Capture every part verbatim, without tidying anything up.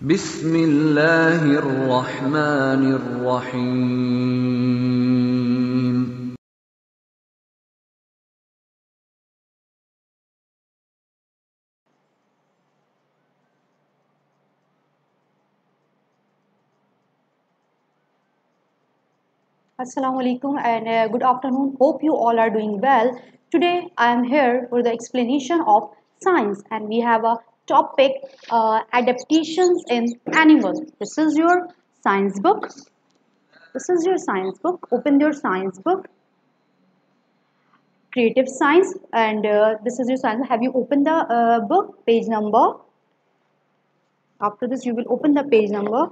بسم الله الرحمن الرحيم. Assalamu alaikum and uh, good afternoon. Hope you all are doing well. Today I am here for the explanation of science and we have a topic uh, adaptations in animals. This is your science book. This is your science book. Open your science book. Creative science and uh, this is your science. Have you opened the uh, book page number? After this you will open the page number.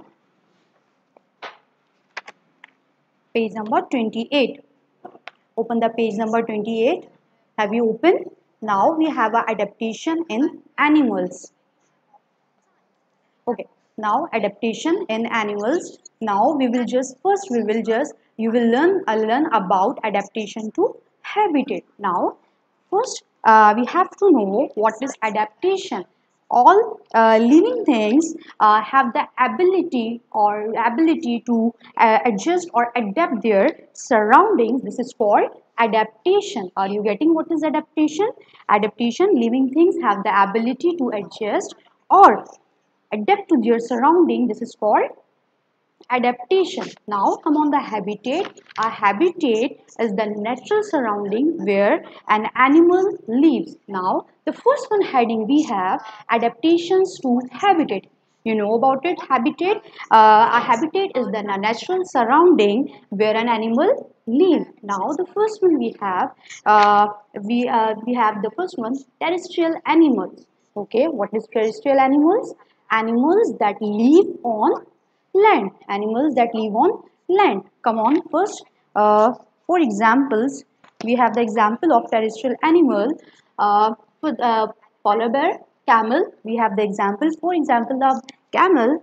Page number twenty-eight. Open the page number twenty-eight. Have you opened? Now we have a adaptation in animals. Okay, now adaptation in animals. Now we will just first we will just you will learn uh, learn about adaptation to habitat. Now first uh, we have to know what is adaptation. All uh, living things uh, have the ability or ability to uh, adjust or adapt their surroundings. This is called adaptation. Are you getting what is adaptation? Adaptation, living things have the ability to adjust or adapt to their surrounding. This is called adaptation. Now come on the habitat. A habitat is the natural surrounding where an animal lives. Now the first one heading we have adaptations to habitat. You know about it, habitat. Uh, a habitat is the natural surrounding where an animal lives. Now the first one we have uh, we uh, we have the first one, terrestrial animals. Okay, what is terrestrial animals? Animals that live on land. Animals that live on land. Come on, first uh, for examples we have the example of terrestrial animal. uh, for, uh, Polar bear, camel. We have the example, for example, of camel.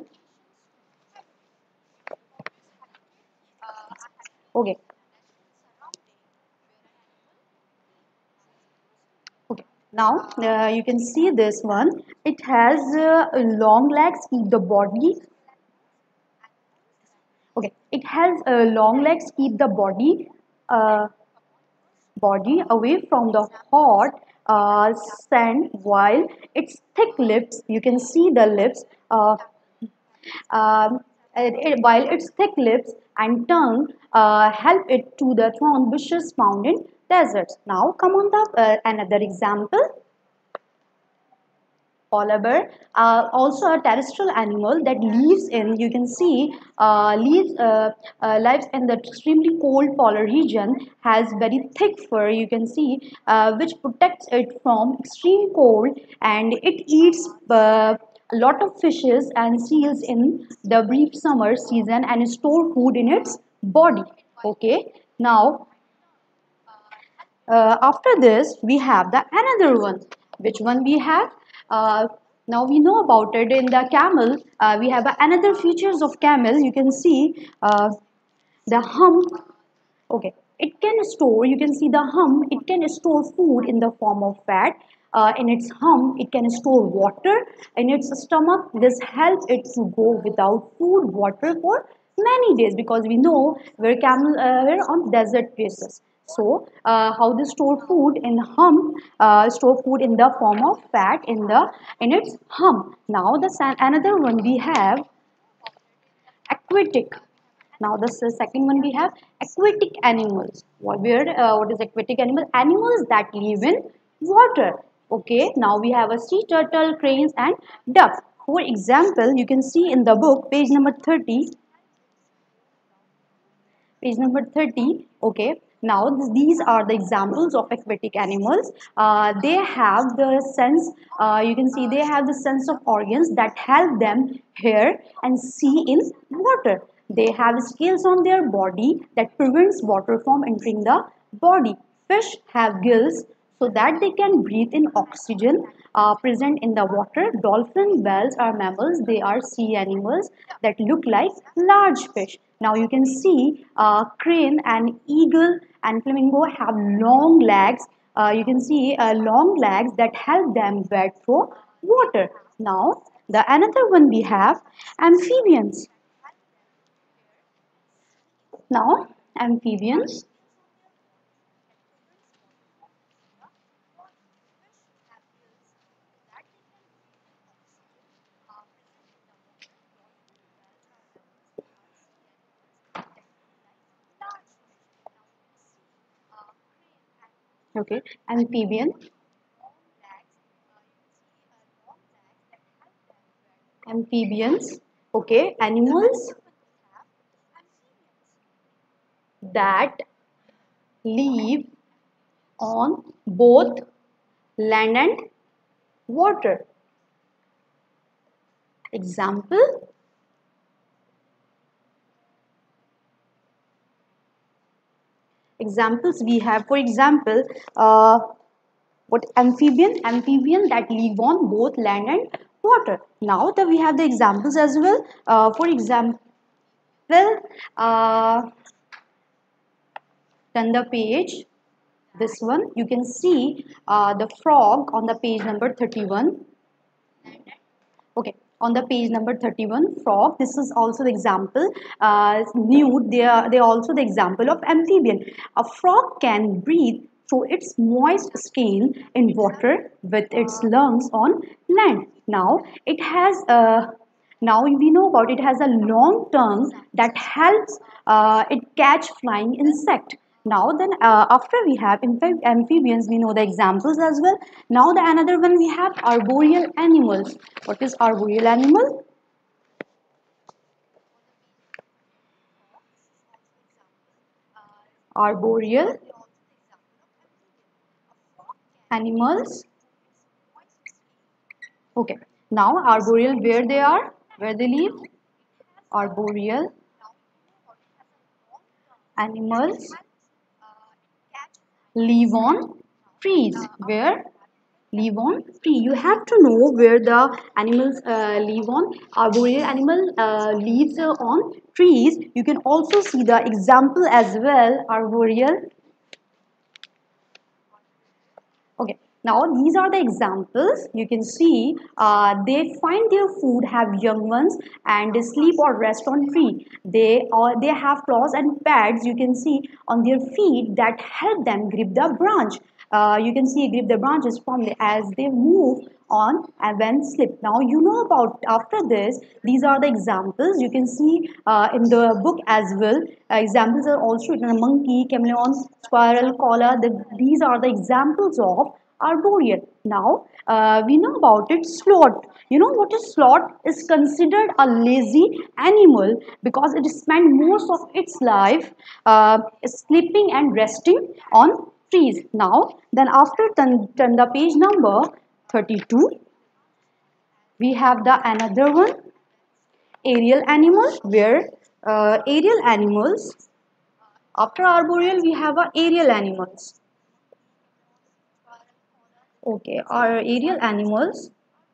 Okay, okay, now uh, you can see this one. It has uh, long legs, keep the body. Okay, it has uh, long legs, keep the body uh, body away from the hot uh, sand, while its thick lips, you can see the lips, uh, um, it, it- while its thick lips and tongue uh, help it to the thorn bushes found in deserts. Now come on the uh, another example. Polar bear, uh, also a terrestrial animal that lives in, you can see, uh, lives uh, uh, lives in the extremely cold polar region, has very thick fur, you can see, uh, which protects it from extreme cold, and it eats uh, a lot of fishes and seals in the brief summer season and store food in its body. Okay, now uh, after this we have the another one. Which one we have? uh, Now we know about it in the camel. Uh, we have another features of camel, you can see, uh, the hump. Okay, it can store, you can see the hump, it can store food in the form of fat. Uh, in its hump, it can store water in its stomach. This helps it to go without food, water for many days, because we know we're camel, uh, we're on desert places. So, uh, how they store food in hump, uh, store food in the form of fat in the in its hump. Now, the another one we have aquatic. Now the second one we have aquatic animals. What where uh, what is aquatic animal? Animals that live in water. Okay. Now we have a sea turtle, cranes, and duck. For example, you can see in the book, page number thirty. Page number thirty. Okay. Now this, these are the examples of aquatic animals. Uh, they have the sense. Uh, you can see they have the sense of organs that help them hear and see in water. They have scales on their body that prevents water from entering the body. Fish have gills so that they can breathe in oxygen uh, present in the water. Dolphin, whales are mammals. They are sea animals that look like large fish. Now you can see uh, crane and eagle and flamingo have long legs. Uh, you can see uh, long legs that help them breathe through water. Now The another one we have amphibians. Now amphibians. Okay, amphibian. Amphibians. Okay, animals that live on both land and water. Example, examples we have, for example, uh, what amphibian? Amphibian that live on both land and water. Now that we have the examples as well. Uh, for example, uh, turn the page. This one you can see uh, the frog on the page number thirty-one. Okay, on the page number thirty-one, frog. This is also the example. Uh, nude. They are they are also the example of amphibian. A frog can breathe through its moist skin in water with its lungs on land. Now it has a now we know about it has a long tongue that helps uh, it catch flying insect. Now then uh, after we have amphi- amphibians, we know the examples as well. Now the another one we have arboreal animals. What is arboreal animal? Arboreal animals. Okay. Now arboreal, where they are, where they live. Arboreal animals live on trees. Where? Live on tree. You have to know where the animals uh, live on. Arboreal animal uh, lives uh, on trees. You can also see the example as well. Arboreal. Okay. Now these are the examples. You can see uh, they find their food, have young ones, and they sleep or rest on tree. They or they have claws and pads. You can see on their feet that help them grip the branch. Uh, you can see grip the branches from the, as they move on and when slip. Now you know about after this. These are the examples you can see uh, in the book as well. Uh, examples are also written: a monkey, chameleon, squirrel, koala. The, these are the examples of arboreal. Now uh, we know about it. Sloth. You know what is sloth? Is considered a lazy animal because it spends most of its life uh, sleeping and resting on trees. Now then after turn, turn the page number thirty-two, we have the another one, aerial animals, where uh, aerial animals, after arboreal we have a aerial animals. Okay, our aerial animals,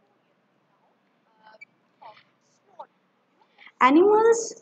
animals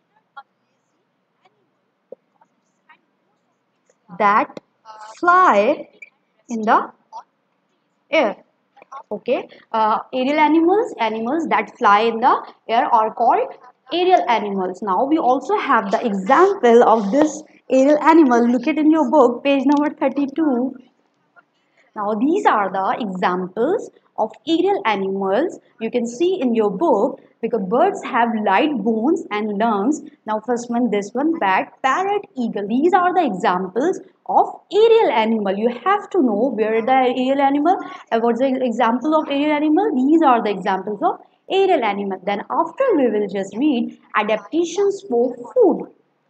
that fly in the air. Okay, uh, aerial animals, animals that fly in the air are called aerial animals. Now we also have the example of this aerial animal. Look at in your book, page number thirty-two. Now these are the examples of aerial animals you can see in your book, because birds have light bones and lungs. Now first one, this one, bat, parrot, eagle. These are the examples of aerial animal. You have to know where the aerial animal, uh, what's the example of aerial animal. These are the examples of aerial animal. Then after we will just read adaptations for food.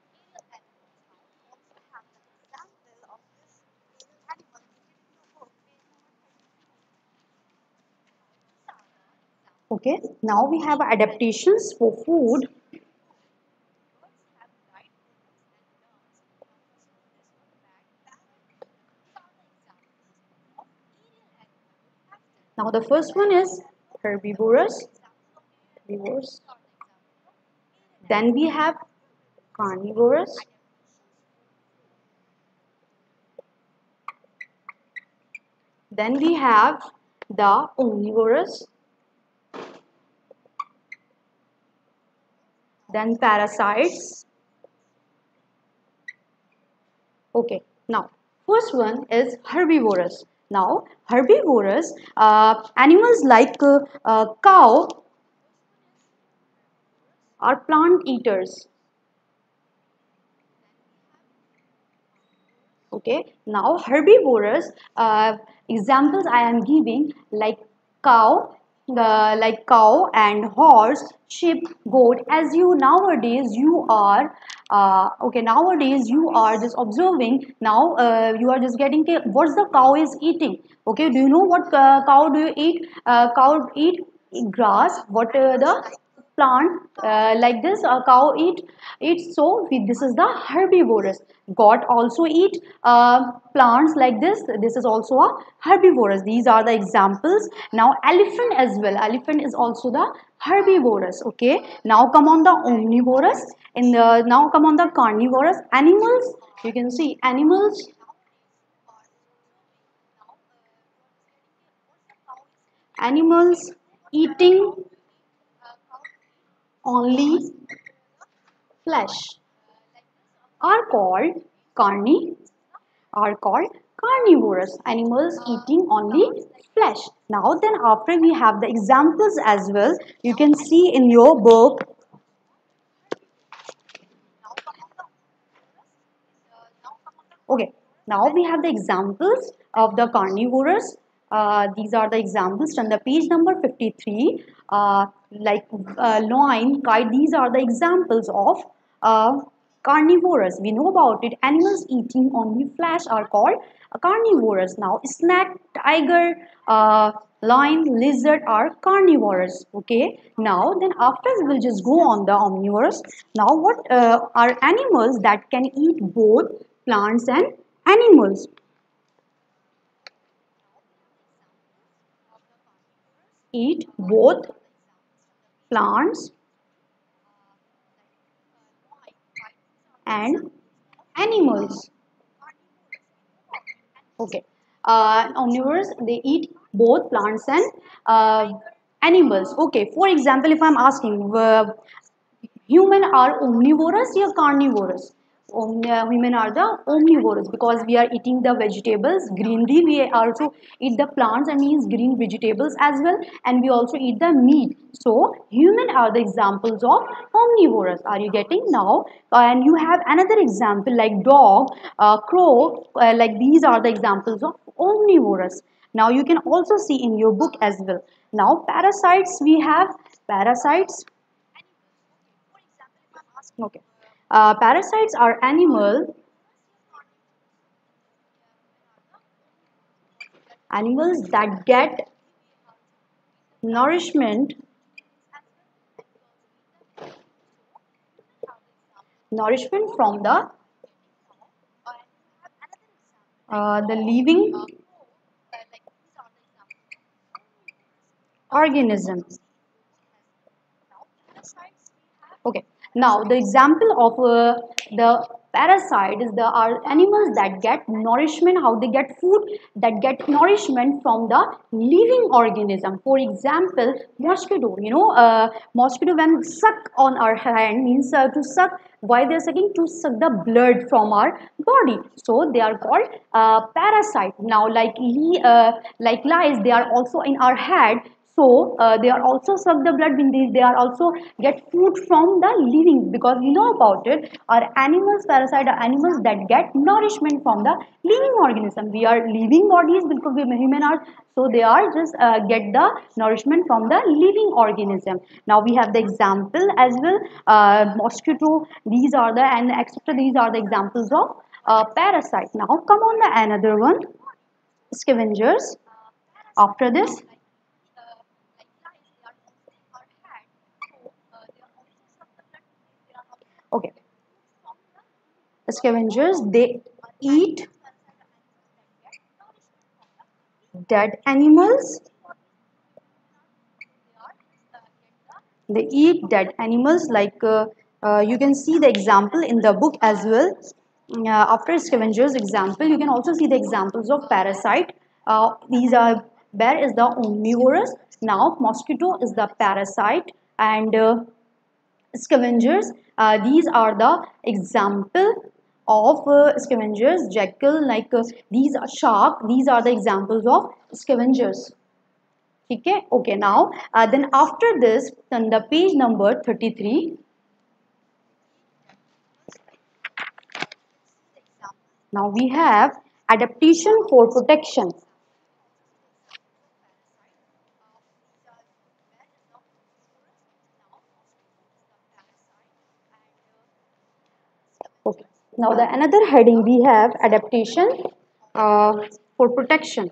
Okay, now we have adaptations for food. Now the first one is herbivorous. Herbivores. Then we have carnivorous. Then we have the omnivorous. then parasites. Okay, now first one is herbivorous. Now herbivorous uh, animals like uh, uh, cow are plant eaters. Okay, now herbivorous uh, examples I am giving like cow, the like cow and horse, sheep, goat. As you nowadays you are uh, okay, nowadays you are just observing. Now uh, you are just getting to what's the cow is eating. Okay, do you know what uh, cow do you eat? Uh, cow eat grass. What uh, the plant uh, like this a cow eat eats, so we, this is the herbivorous. Goat also eat uh, plants like this. This is also a herbivorous. These are the examples. Now elephant as well, elephant is also the herbivorous. Okay, now come on the omnivorous. In the now come on the carnivorous animals. You can see animals animals eating only flesh are called carni are called carnivorous animals eating only flesh. Now then after we have the examples as well. You can see in your book. Okay, now we have the examples of the carnivorous. Uh, these are the examples on the page number fifty-three. Uh, like uh, lion, kite, these are the examples of uh, carnivorous. We know about it. Animals eating only flesh are called carnivorous. Now, snake, tiger, uh, lion, lizard are carnivorous. Okay. Now, then after we will just go on the omnivorous. Now, what uh, are animals that can eat both plants and animals? Eat both plants and animals. Okay. Uh, omnivores, they eat both plants and uh, animals. Okay. For example, if I'm asking, uh, human are omnivorous or carnivorous? Om, uh, human are the omnivorous because we are eating the vegetables, greenery. We also eat the plants and means green vegetables as well, and we also eat the meat. So human are the examples of omnivorous. Are you getting now? Uh, and you have another example like dog, uh, crow. Uh, like these are the examples of omnivorous. Now you can also see in your book as well. Now parasites, we have parasites. Okay. Uh, parasites are animal animals that get nourishment nourishment from the uh, the living organism. Okay. Now the example of uh, the parasite is the are animals that get nourishment. How they get food? That get nourishment from the living organism. For example, mosquito. You know, uh, mosquito when suck on our hand means uh, to suck. Why they are sucking? To suck the blood from our body. So they are called uh, parasite. Now, like uh, like lice, they are also in our head. So uh, they are also suck the blood when they, they are also get food from the living, because we know about it. Our animals, parasite are animals that get nourishment from the living organism. We are living bodies because we human are, so they are just uh, get the nourishment from the living organism. Now we have the example as well. Uh, mosquito. These are the and et cetera. These are the examples of uh, parasite. Now come on the another one. Scavengers. After this. Okay. Scavengers, they eat dead animals. They eat dead animals like uh, uh, you can see the example in the book as well. Uh, after scavengers example, you can also see the examples of parasite. Uh, these are bear is the omnivorous. Now mosquito is the parasite, and uh, scavengers. Uh, these are the example of uh, scavengers. Jackal, like uh, these are shark. These are the examples of scavengers. Okay. Okay. Now, uh, then after this, then the page number thirty-three. Now we have adaptation for protection. Okay. Now the another heading we have adaptation uh, for protection.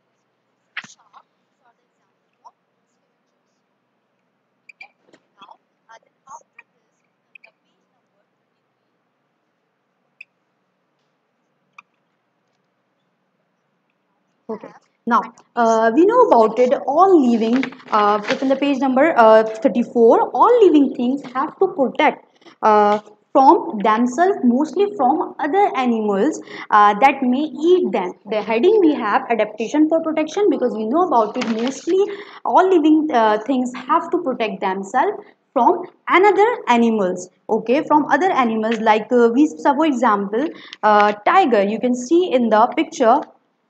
Okay. Now uh, we know about it. All living, uh, in the page number uh, thirty-four, all living things have to protect uh, from themselves, mostly from other animals uh, that may eat them. The heading we have adaptation for protection, because we know about it. Mostly all living uh, things have to protect themselves from another animals. Okay, from other animals, like uh, we, for example, uh, tiger. You can see in the picture.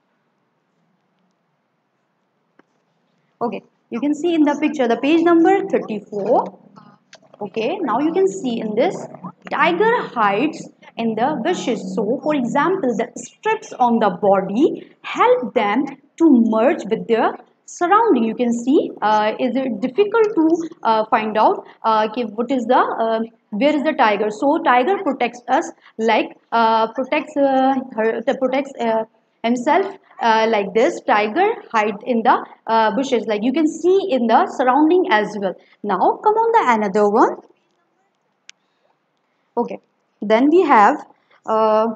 Okay, you can see in the picture the page number thirty-four. Okay, now you can see in this tiger hides in the bushes. So, for example, the strips on the body help them to merge with their surrounding. You can see, uh, is it difficult to uh, find out uh, okay, what is the uh, where is the tiger? So, tiger protects us, like uh, protects uh, her, protects. Uh, himself, uh, like this tiger hide in the uh, bushes, like you can see in the surrounding as well. Now come on the another one. Okay, then we have uh,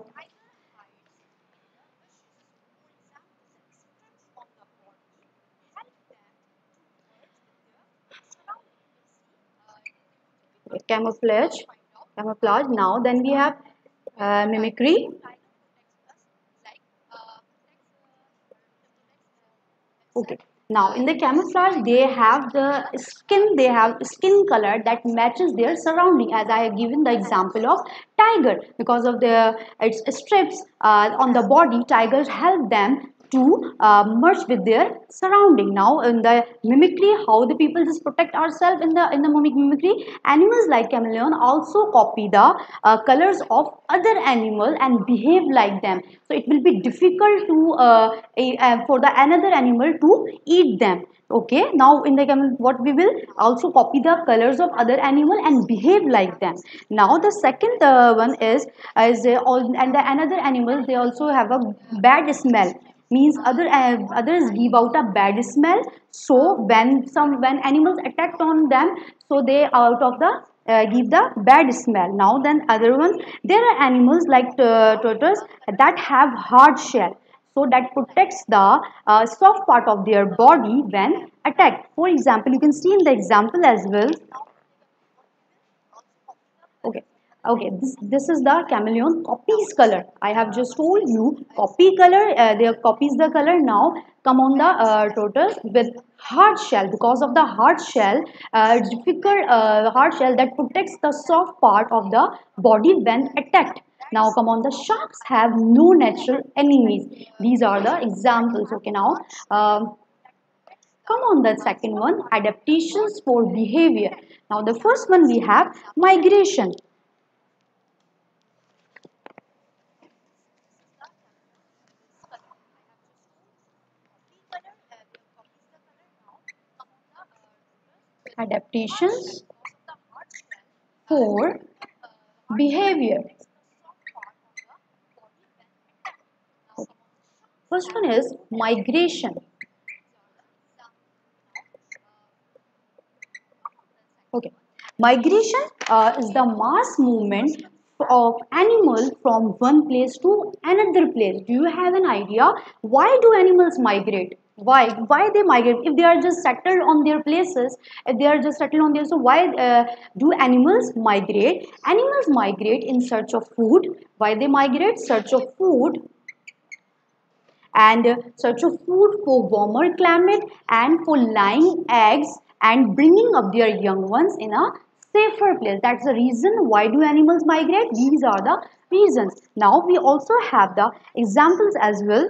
camouflage. Camouflage. Now then we have uh, mimicry. Okay. Now in the camouflage, they have the skin, they have skin color that matches their surrounding. As I have given the example of tiger, because of the its strips uh, on the body, tigers help them to uh, merge with their surrounding. Now in the mimicry, how the people just protect ourselves in the in the mimic mimicry. Animals like chameleon also copy the uh, colors of other animal and behave like them. So it will be difficult to uh, a, uh, for the another animal to eat them. Okay, now in the camel, what we will also copy the colors of other animal and behave like them. Now the second uh, one is is uh, all, and the another animals, they also have a bad smell, means other uh, others give out a bad smell. So when some when animals attacked on them, so they out of the uh, give the bad smell. Now then other one, there are animals like uh, turtles that have hard shell, so that protects the uh, soft part of their body when attacked. For example, you can see in the example as well. Okay. Okay, this, this is the chameleon copies color. I have just told you copy color, uh, they copies the color. Now come on the uh, turtles with hard shell. Because of the hard shell, uh, difficult uh, hard shell that protects the soft part of the body when attacked. Now come on, the sharks have no natural enemies. These are the examples. Okay, now um, come on, the second one, adaptations for behavior. Now the first one we have migration. Adaptations for behavior. First one is migration. Okay, migration uh, is the mass movement of animals from one place to another place. Do you have an idea why do animals migrate? Why? Why they migrate? If they are just settled on their places, if they are just settled on there, so why uh, do animals migrate? Animals migrate in search of food. Why they migrate? Search of food, and uh, search of food for warmer climate and for laying eggs and bringing up their young ones in a safer place. That's the reason. Why do animals migrate? These are the reasons. Now we also have the examples as well.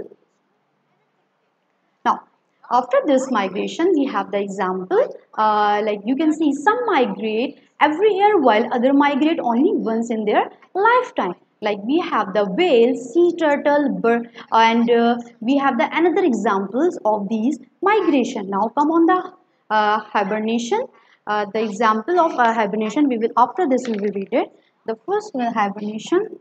Now, after this migration, we have the example. Uh, like you can see, some migrate every year while other migrate only once in their lifetime. Like we have the whale, sea turtle, bird, and uh, we have the another examples of these migration. Now come on the uh, hibernation. Uh, the example of uh, hibernation, we will after this we will read it. The first uh, hibernation.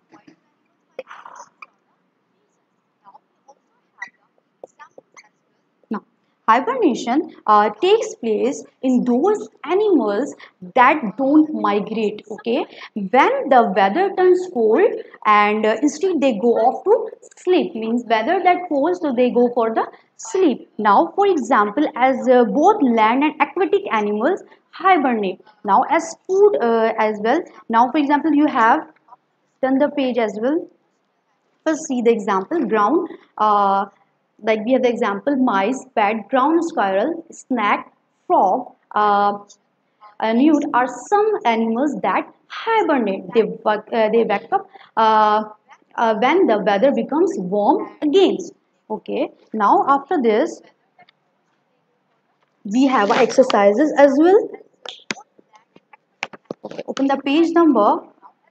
Now, hibernation uh, takes place in those animals that don't migrate. Okay, when the weather turns cold and uh, instead they go off to sleep, means weather that cold, so they go for the sleep. Now, for example, as uh, both land and aquatic animals hibernate. Now, as food uh, as well. Now, for example, you have turn the page as well. First, see the example ground. Uh, like we have the example mice, bat, ground squirrel, snake, frog, uh, uh, newt are some animals that hibernate. They wake, uh, they wake up uh, uh, when the weather becomes warm again. Okay. Now after this, we have exercises as well. Okay. Open the page number.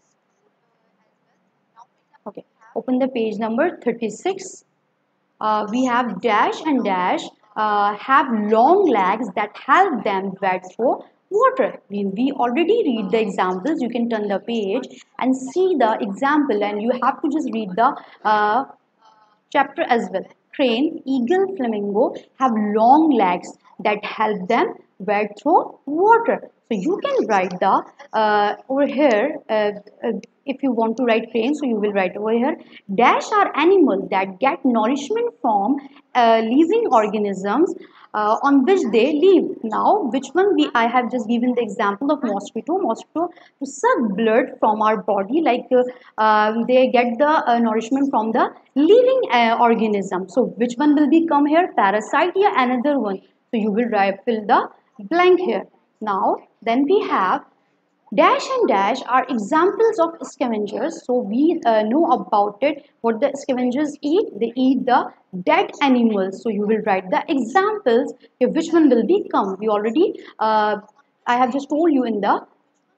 Okay. Open the page number thirty-six. Uh, we have dash and dash uh, have long legs that help them wade through water. We, we already read the examples. You can turn the page and see the example, and you have to just read the uh, chapter as well. Crane, eagle, flamingo have long legs that help them wade through water. So you can write the uh, over here. Uh, uh, if you want to write crane, so you will write over here. Dash are animals that get nourishment from uh, living organisms uh, on which they live. Now, which one we I have just given the example of mosquito. Mosquito to suck blood from our body, like uh, uh, they get the uh, nourishment from the living uh, organism. So which one will become here? Parasite, yeah, another one. So you will write fill the blank here. Now then we have dash and dash are examples of scavengers. So we uh, know about it. What the scavengers eat? They eat the dead animals. So you will write the examples. Okay, which one will become? We already, uh, I have just told you in the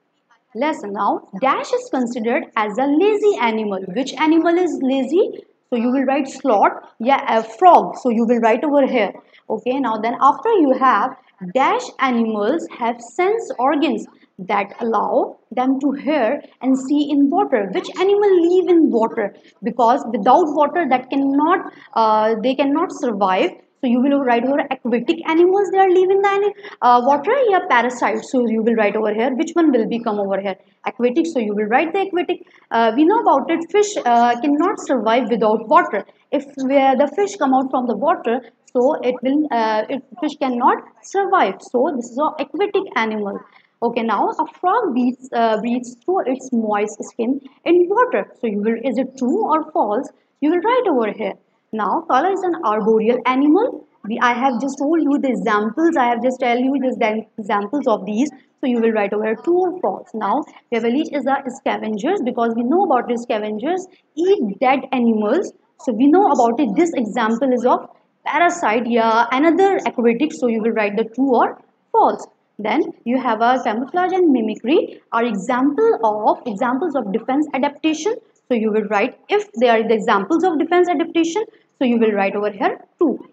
lesson. Now, dash is considered as a lazy animal. Which animal is lazy? So you will write sloth. Yeah, a frog. So you will write over here. Okay. Now then, after you have dash animals have sense organs that allow them to hear and see in water. Which animal live in water? Because without water, that cannot uh, they cannot survive. So you will write over aquatic animals, they are living in the uh, water. Yeah, parasites. So you will write over here. Which one will become over here? Aquatic. So you will write the aquatic. Uh, we know about it. Fish uh, cannot survive without water. If uh, the fish come out from the water, so it will uh, it, fish cannot survive. So this is an aquatic animal. Okay, now a frog breathes, uh, breathes through its moist skin in water. So you will, is it true or false? You will write over here. Now, koala is an arboreal animal. We, I have just told you the examples. I have just tell you the examples of these. So you will write over here true or false. Now, Beverly is a scavengers because we know about the scavengers eat dead animals. So we know about it. This example is of parasite. Yeah, another aquatic. So you will write the true or false. Then you have a camouflage and mimicry are example of examples of defense adaptation. So you will write if they are the examples of defense adaptation. So you will write over here true.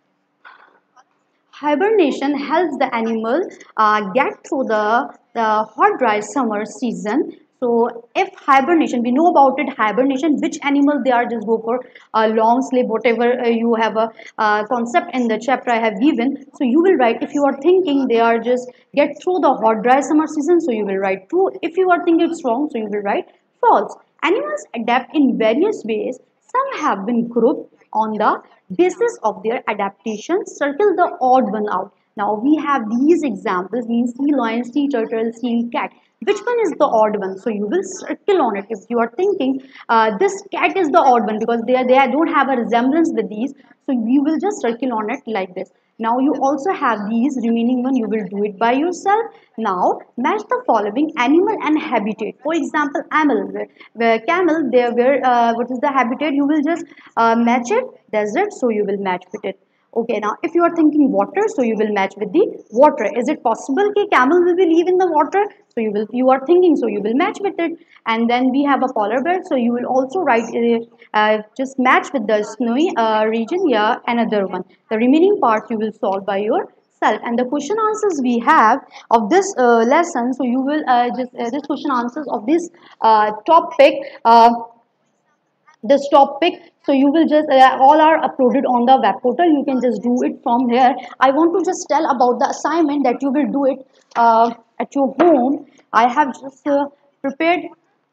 Hibernation helps the animal uh, get through the, the hot dry summer season. So if hibernation, we know about it, hibernation, which animal they are just go for a long sleep, whatever uh, you have a uh, concept in the chapter I have given. So you will write, if you are thinking they are just get through the hot dry summer season, so you will write true. If you are thinking it's wrong, so you will write false. Animals adapt in various ways. Some have been grouped on the basis of their adaptation. Circle the odd one out. Now we have these examples, means sea lion, sea turtle, sea cat. Which one is the odd one? So you will circle on it. If you are thinking uh, this cat is the odd one because they, are, they don't have a resemblance with these. So you will just circle on it like this. Now you also have these remaining one, you will do it by yourself. Now match the following animal and habitat. For example, camel, where, where camel, there where uh, what is the habitat? You will just uh, match it. Desert, so you will match with it. Okay, now if you are thinking water, so you will match with the water. Is it possible that camel will be live in the water? So you will, you are thinking, so you will match with it. And then we have a polar bear, so you will also write uh, uh, just match with the snowy uh, region. Yeah, another one. The remaining part you will solve by yourself. And the question answers we have of this uh, lesson. So you will uh, just uh, this question answers of this uh, topic. Uh, this topic, so you will just uh, all are uploaded on the web portal, you can just do it from here. I want to just tell about the assignment that you will do it uh, at your home. I have just uh, prepared.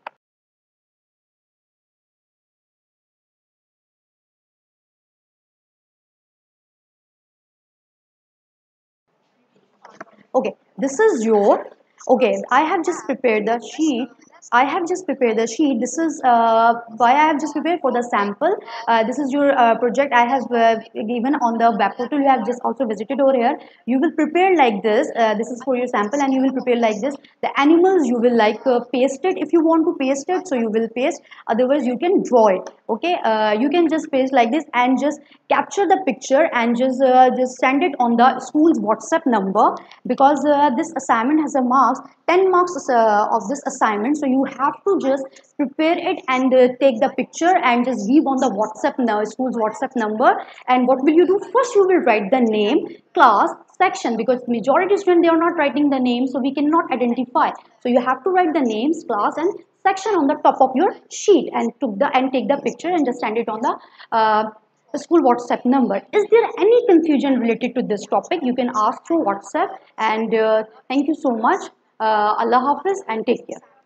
Okay, this is your, okay, I have just prepared the sheet. I have just prepared the sheet. This is uh, why I have just prepared for the sample. Uh, this is your uh, project I have uh, given on the web portal. You have just also visited over here. You will prepare like this. Uh, this is for your sample, and you will prepare like this. The animals you will like uh, paste it. If you want to paste it, so you will paste. Otherwise, you can draw it. Okay, uh, you can just paste like this and just capture the picture and just uh, just send it on the school's WhatsApp number, because uh, this assignment has a marks ten marks uh, of this assignment. So you have to just prepare it and uh, take the picture and just give on the WhatsApp now school's WhatsApp number. And what will you do? First you will write the name, class, section, because majority student they are not writing the name, so we cannot identify. So you have to write the names, class and section on the top of your sheet, and took the and take the picture and just send it on the uh, the school WhatsApp number. Is there any confusion related to this topic? You can ask through WhatsApp. And uh, thank you so much. Uh, Allah Hafiz and take care.